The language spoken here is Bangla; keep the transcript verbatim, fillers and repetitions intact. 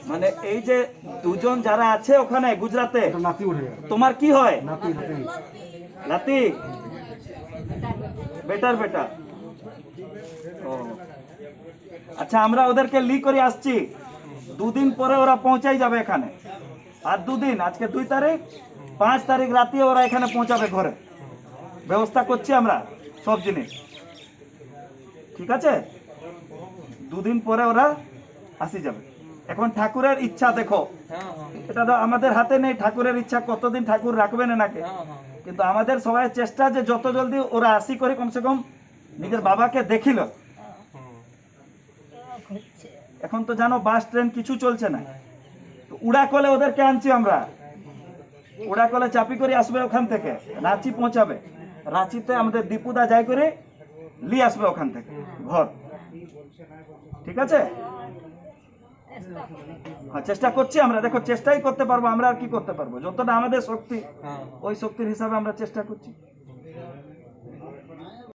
মানে এই যে দুজন যারা আছে ওখানে গুজরাটে, তোমার কি হয়? নাতি, বেটার বেটা। ও আচ্ছা, আমরা ওদেরকে লি করে আসছি, দুদিন পরে ওরা পৌঁছাই যাবে এখানে। আর দুদিন, আজকে দুই তারিখ, পাঁচ তারিখ রাতে ওরা এখানে পৌঁছাবে ঘরে। ব্যবস্থা করছি আমরা সব জিনিস, ঠিক আছে? দুদিন পরে ওরা আসি যাবে। এখন ঠাকুরের ইচ্ছা দেখো, এটা তো আমাদের হাতে নেই, ঠাকুরের ইচ্ছা কতদিন ঠাকুর রাখবেন নাকি। কিন্তু আমাদের সবাই চেষ্টা যে যত জলদি ওরা আসি করে কমসে কম নিজের বাবাকে দেখিল। এখন তো জানো বাস ট্রেন কিছু চলছে না, উড়া কলে ওদেরকে আনছি আমরা। উড়া কলে চাপি করে আসবে ওখান থেকে, রাঁচি পৌঁছাবে। রাঁচিতে আমাদের দীপুদা যাই করে নিয়ে আসবে ওখান থেকে ঘর, ঠিক আছে? হ্যাঁ, চেষ্টা করছি আমরা। দেখো, চেষ্টাই করতে পারবো আমরা, আর কি করতে পারবো? যতটা আমাদের শক্তি, ওই শক্তির হিসাবে আমরা চেষ্টা করছি।